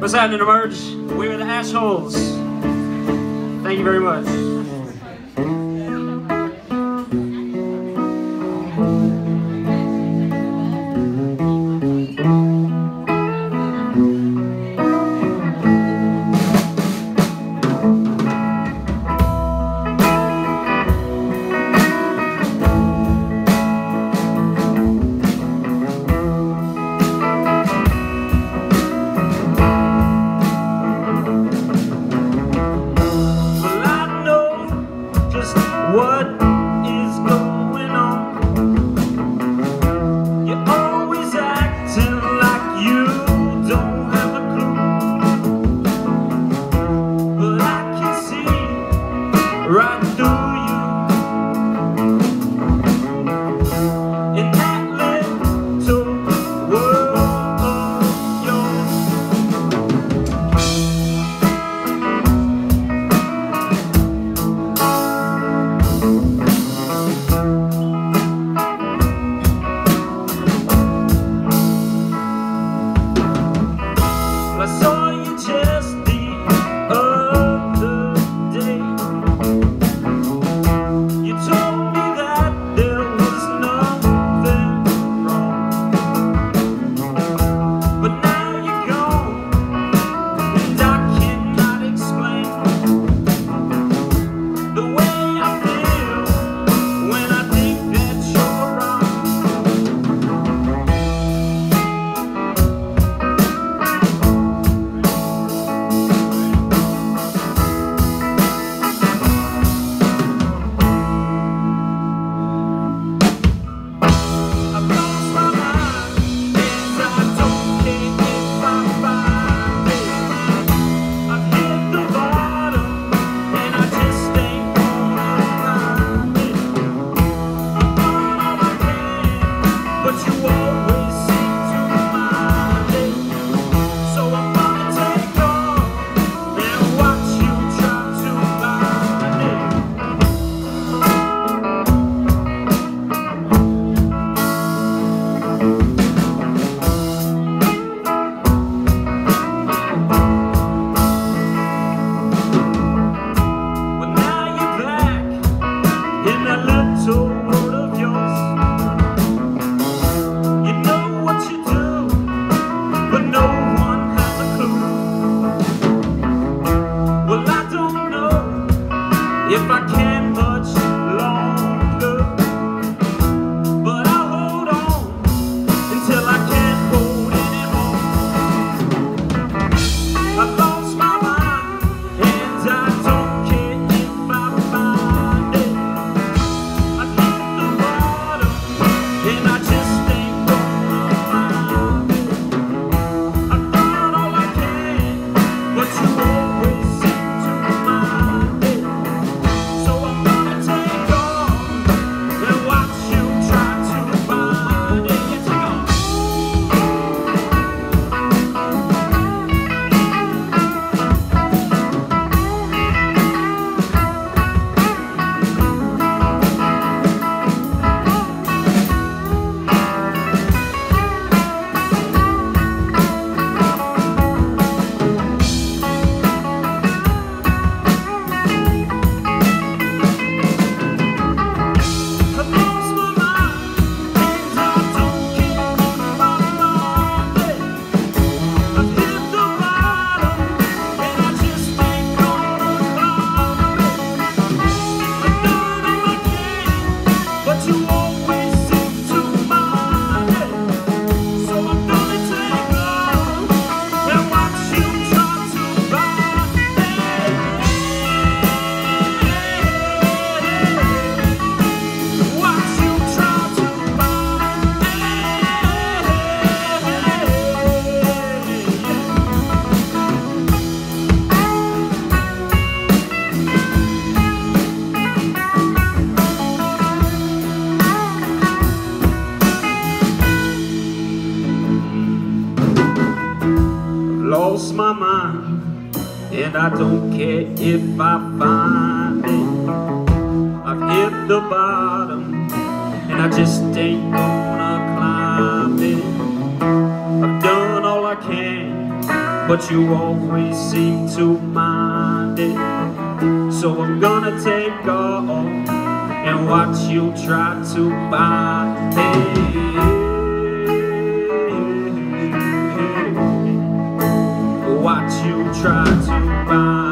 What's happening, Imurj? We're the Asholes. Thank you very much. What is going on? You're always acting like you don't have a clue, but I can see right through you. In that little world of yours, I saw you just the other day. You told me that there was nothing wrong, but now you're gone, and I cannot explain the way I feel when I think that you're wrong. If I can much longer, but I'll hold on until I can't hold anymore. I've lost my mind, and I don't care if I find it. I've hit the bottom, and I just ain't gonna find it. I've done all I can, but you always seem to mind it. Lost my mind, and I don't care if I find it. I've hit the bottom, and I just ain't gonna climb it. I've done all I can, but you always seem to mind it. So I'm gonna take off and watch you try to bind it. Watch you try to bind